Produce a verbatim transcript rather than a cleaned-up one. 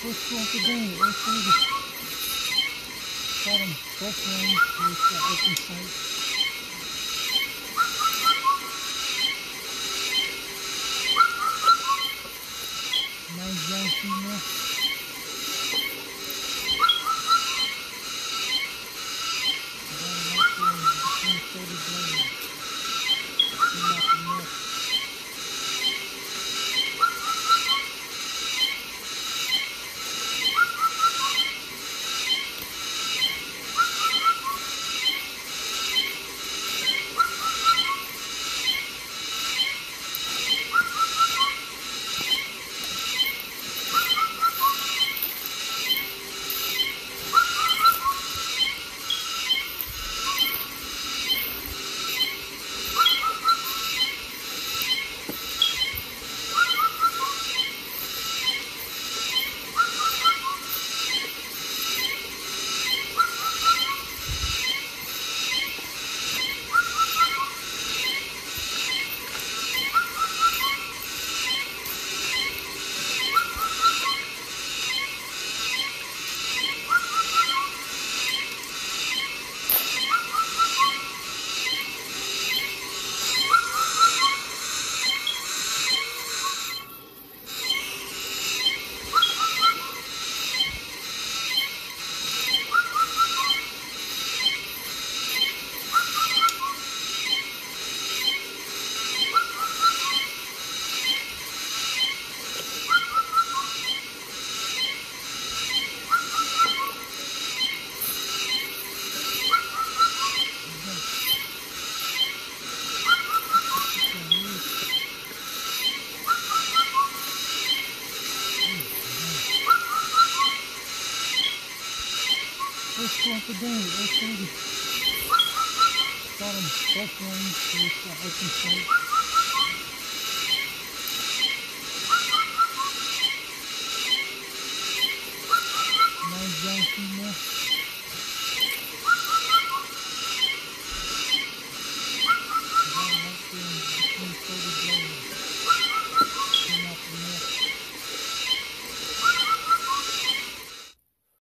What's wrong with doing it? What's wrong with it? Got them both lanes with the open sight. Nice young female. Got them right there between the shoulder blades. They're not the neck. What's wrong with doing it? What's wrong with it? Got them both lanes with the open sight.